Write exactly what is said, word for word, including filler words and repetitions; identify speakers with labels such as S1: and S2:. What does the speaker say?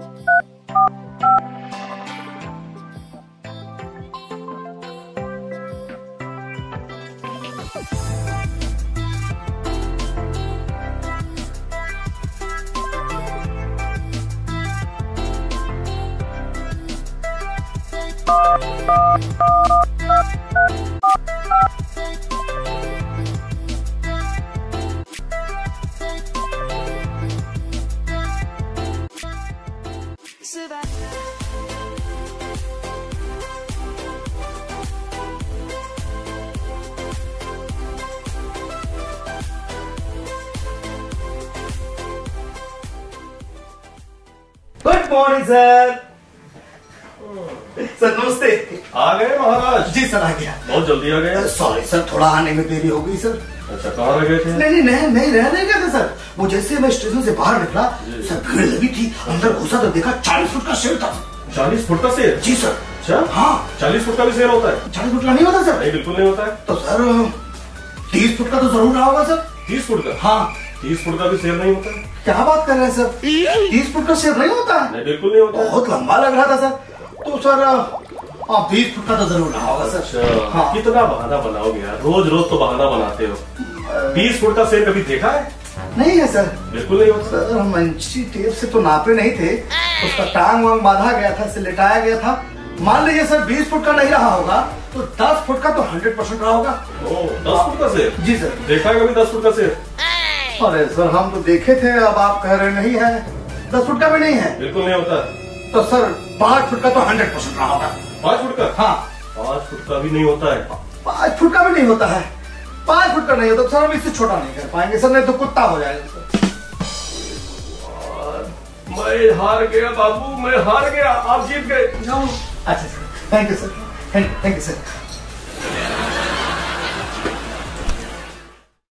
S1: Good morning sir. Sir नमस्ते।
S2: आ गए महाराज?
S1: जी sir आ गया।
S2: बहुत जल्दी आ गए।
S1: सॉरी सर, थोड़ा आने में देरी हो गई सर।
S2: अच्छा, कहाँ रह गए थे?
S1: नहीं नहीं नहीं रह नहीं गया था सर। वो जैसे मैं स्टेशन से बाहर निकला सर, भीड़ लगी थी, अंदर घुसा तो देखा चालीस फुट का शेर था।
S2: चालीस फुट का शेर?
S1: जी सर।
S2: अच्छा हाँ, चालीस फुट का भी शेर होता है?
S1: चालीस फुट का नहीं होता सर?
S2: नहीं, बिल्कुल नहीं होता है।
S1: तो सर तीस फुट का तो जरूर रहा होगा सर।
S2: तीस फुट का?
S1: हाँ।
S2: तीस फुट का भी शेर नहीं होता है?
S1: क्या बात कर रहे हैं सर, तीस फुट का शेर नहीं होता है?
S2: नहीं, बिल्कुल नहीं होता है।
S1: बहुत लंबा लग रहा था सर। तो सर आप बीस फुट का तो जरूर रहा होगा सर।
S2: अच्छा
S1: हाँ।
S2: कितना बहाना बनाओगे यार, रोज रोज तो बहाना बनाते हो। बीस फुट का शेर कभी देखा है?
S1: नहीं है सर।
S2: बिल्कुल नहीं होता
S1: सर। हम इंची टेप से तो नापे नहीं थे, उसका टांग वांग बांधा गया था, से लिटाया गया था। मान लीजिए सर बीस फुट का नहीं रहा होगा तो दस फुट का तो हंड्रेड परसेंट रहा होगा।
S2: ओ, दस फुट का शेर?
S1: जी सर।
S2: देखा है कभी दस फुट का शेर?
S1: अरे सर हम तो देखे थे, अब आप कह रहे नहीं है। दस फुट का भी नहीं है?
S2: बिल्कुल नहीं होता।
S1: तो सर पाँच फुट का तो हंड्रेड परसेंट रहा होगा।
S2: पाँच फुट का?
S1: हाँ।
S2: पाँच फुट का भी नहीं होता है?
S1: पाँच फुट का भी नहीं होता है? पाँच फुट का नहीं होता सर, हम इससे छोटा नहीं कर पाएंगे सर, नहीं तो कुत्ता हो जाएगा सर।
S2: मैं हार गया बाबू, मैं हार गया, आप जीत गए।
S1: अच्छा sir, thank you sir, thank you sir.